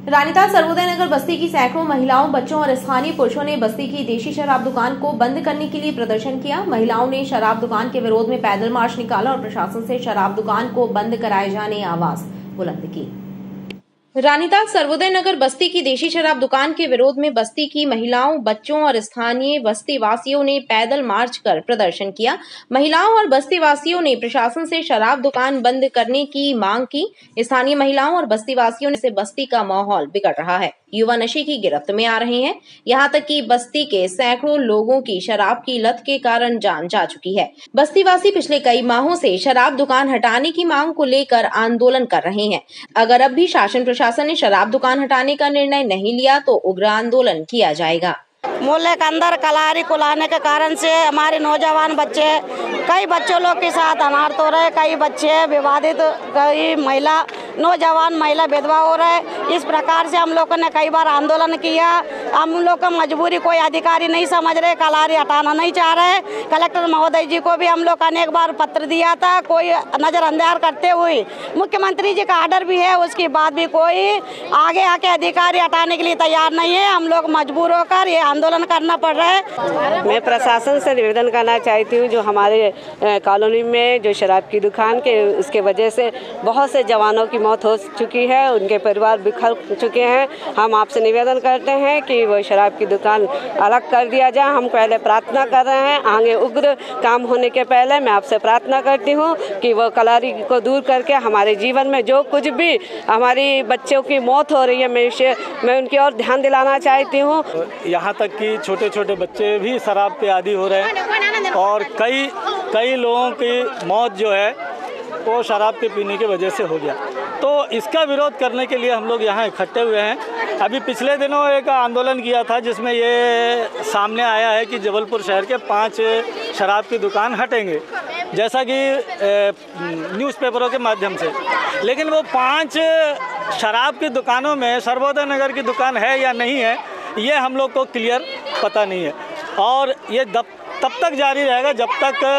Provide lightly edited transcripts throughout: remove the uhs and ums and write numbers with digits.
रानीताल सर्वोदय नगर बस्ती की सैकड़ों महिलाओं, बच्चों और स्थानीय पुरुषों ने बस्ती की देशी शराब दुकान को बंद करने के लिए प्रदर्शन किया। महिलाओं ने शराब दुकान के विरोध में पैदल मार्च निकाला और प्रशासन से शराब दुकान को बंद कराए जाने आवाज बुलंद की। रानीताल सर्वोदय नगर बस्ती की देशी शराब दुकान के विरोध में बस्ती की महिलाओं, बच्चों और स्थानीय बस्ती वासियों ने पैदल मार्च कर प्रदर्शन किया। महिलाओं और बस्ती वासियों ने प्रशासन से शराब दुकान बंद करने की मांग की। स्थानीय महिलाओं और बस्ती वासियों से बस्ती का माहौल बिगड़ रहा है, युवा नशे की गिरफ्त में आ रहे हैं। यहाँ तक कि बस्ती के सैकड़ों लोगों की शराब की लत के कारण जान जा चुकी है। बस्तीवासी पिछले कई माहों से शराब दुकान हटाने की मांग को लेकर आंदोलन कर रहे हैं। अगर अब भी शासन प्रशासन ने शराब दुकान हटाने का निर्णय नहीं लिया तो उग्र आंदोलन किया जाएगा। मोहल्ले के अंदर कलारी कुलाने के कारण से हमारे नौजवान बच्चे, कई बच्चों लोग के साथ अनार्थ हो रहे, कई बच्चे विवादित, कई महिला नौजवान महिला विधवा हो रहे। इस प्रकार से हम लोगों ने कई बार आंदोलन किया। हम लोग का मजबूरी कोई अधिकारी नहीं समझ रहे, कलारी हटाना नहीं चाह रहे। कलेक्टर महोदय जी को भी हम लोग अनेक बार पत्र दिया था, कोई नजरअंदाज करते हुए। मुख्यमंत्री जी का आर्डर भी है, उसके बाद भी कोई आगे आके अधिकारी हटाने के लिए तैयार नहीं है। हम लोग मजबूर होकर ये आंदोलन करना पड़ रहा है। मैं प्रशासन से निवेदन करना चाहती हूँ, जो हमारे कॉलोनी में जो शराब की दुकान के उसके वजह से बहुत से जवानों की मौत हो चुकी है, उनके परिवार बिखर चुके हैं। हम आपसे निवेदन करते हैं कि वो शराब की दुकान अलग कर दिया जाए। हम पहले प्रार्थना कर रहे हैं, आगे उग्र काम होने के पहले मैं आपसे प्रार्थना करती हूँ कि वो कलारी को दूर करके हमारे जीवन में जो कुछ भी हमारी बच्चों की मौत हो रही है, मैं उनकी ओर ध्यान दिलाना चाहती हूँ। यहाँ तक कि छोटे छोटे बच्चे भी शराब के आदी हो रहे हैं और कई लोगों की मौत जो है वो शराब के पीने की वजह से हो गया। तो इसका विरोध करने के लिए हम लोग यहाँ इकट्ठे हुए हैं। अभी पिछले दिनों एक आंदोलन किया था जिसमें ये सामने आया है कि जबलपुर शहर के 5 शराब की दुकान हटेंगे, जैसा कि न्यूज़पेपरों के माध्यम से। लेकिन वो 5 शराब की दुकानों में सर्वोदय नगर की दुकान है या नहीं है, ये हम लोग को क्लियर पता नहीं है और ये तब तक जारी रहेगा जब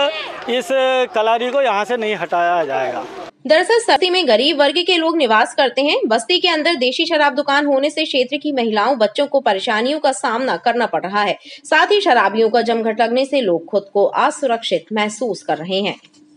तक इस कलारी को यहाँ से नहीं हटाया जाएगा। दरअसल बस्ती में गरीब वर्ग के लोग निवास करते हैं। बस्ती के अंदर देशी शराब दुकान होने से क्षेत्र की महिलाओं, बच्चों को परेशानियों का सामना करना पड़ रहा है। साथ ही शराबियों का जमघट लगने से लोग खुद को असुरक्षित महसूस कर रहे हैं।